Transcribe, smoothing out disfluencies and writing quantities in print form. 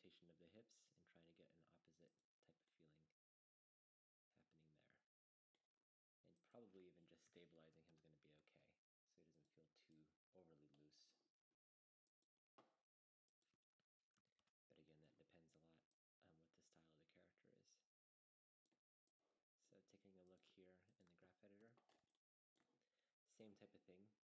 rotation of the hips and trying to get an opposite type of feeling happening there. And probably even just stabilizing him is going to be okay, so he doesn't feel too overly loose. But again, that depends a lot on what the style of the character is. So taking a look here in the graph editor, same type of thing.